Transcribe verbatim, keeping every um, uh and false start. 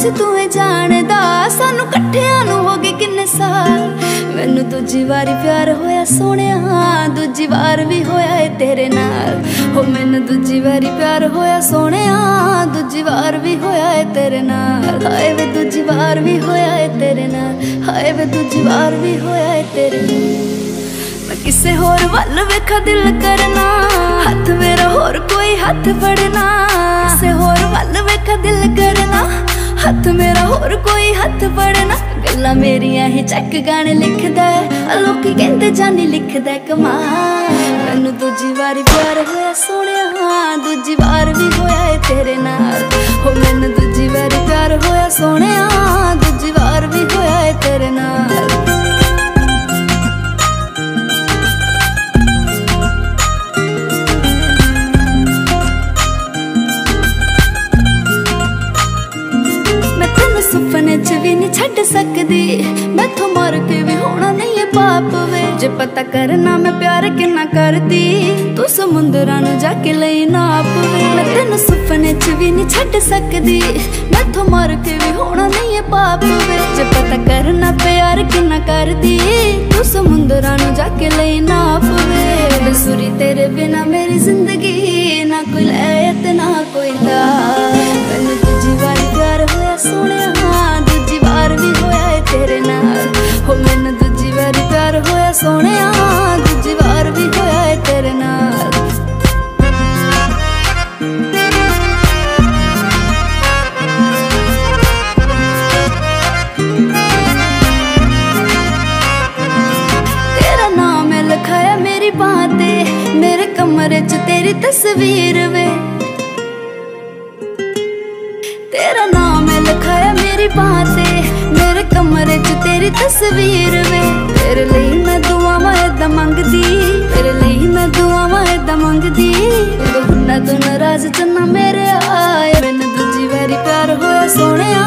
बस तू ही जानदा सानू कट्ठियां नू हो गए किन्ने साल। मैनू दूजी वारी प्यार होया सोहणिया, दूजी वार भी होया है तेरे नाल। हो मैनू दूजी वारी प्यार होया सोहणिया, दूजी वार भी होया है तेरे नाल। हाय वे दूजी वार भी होया है तेरे नाल, हाय वे दूजी वार भी होया है तेरे नाल। मैं किसे होर वल वेखा दिल करना, हाथ मेरा होर कोई हाथ फड़ना। किसे होर वल वेखा दिल करना, हाथ मेरा होर कोई हाथ फड़ना। गल्लां मेरियां ही चक गाने लिखदा है, लोकी कहंदे जानी लिखदा कमाल। मैनू दूजी वारी प्यार होया सोहणिया, दूजी वार भी होया है तेरे नाल। हो मैनू दूजी वारी प्यार होया सोहणिया, दूजी वार भी होया है तेरे नाल। सुपने च भी नहीं छड़ सकदी, मैथों मर के भी होना नहीं है पाप वे। जे पता करना मैं प्यार किन्ना करदी, तू समुंदरां नू जाके लई नाप वे। मैं तेनू सुपने च भी नहीं छड़ सकदी, मैथों मर के भी होना नहीं है पाप वे। जे पता करना प्यार किन्ना करदी, तू समुंदरां नू जाके लई नाप वे। बेसुरी तेरे बिना मेरी जिंदगी ना कोई लैत ना कोई दा। मैनू दूजी वारी प्यार होया सोहणिया, दूजी वार भी होया है तेरे नाल। हो मैनू दूजी वारी प्यार होया सोहणिया, दूजी वार भी होया है तेरे नाल। तेरा नाम है लिखाया मेरी बाह ते, मेरे कमरे च तेरी तस्वीर वे। तेरा नाम है लिखाया मेरी बाह ते, मेरे कमरे च तेरी तस्वीर वे। तेरे लिए मैं दुआवां ऐदा मंगदी, तेरे लिए मैं दुआवां ऐदा मंगदी। ना तू नाराज चन्ना मेरे आए, मैनू दूजी वारी प्यार होया सोहणिया,